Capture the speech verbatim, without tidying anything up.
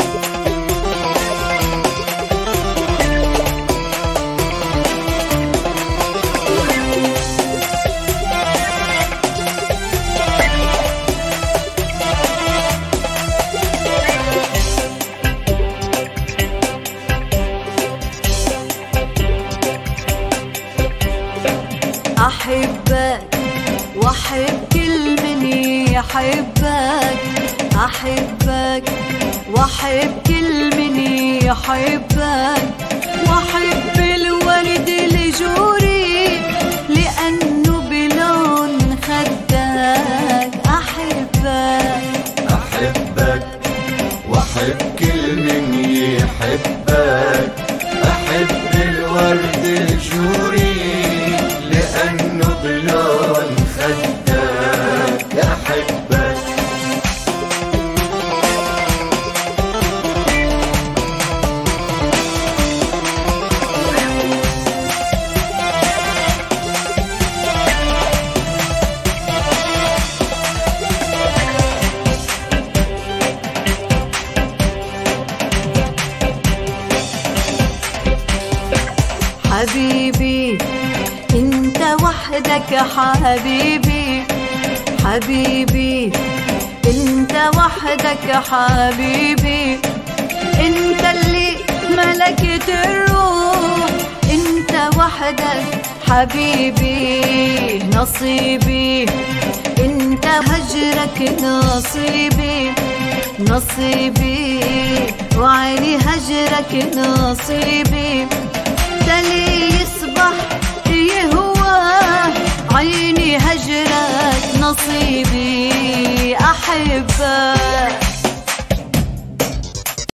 أحبك وأحب كل من يحبك، أحبك وأحب كل من يحبك، وأحب الورد الجوري لأنه بلون خدك. أحبك أحبك وأحب كل من يحبك، أحب الورد الجوري لأنه بلون خدك. أحبك حبيبي انت وحدك حبيبي، حبيبي انت وحدك حبيبي، انت اللي ملكت الروح، انت وحدك حبيبي. نصيبي انت هجرك نصيبي، نصيبي وعيني هجرك نصيبي، اللي يصبح يهوى عيني هجرك نصيبي. أحبك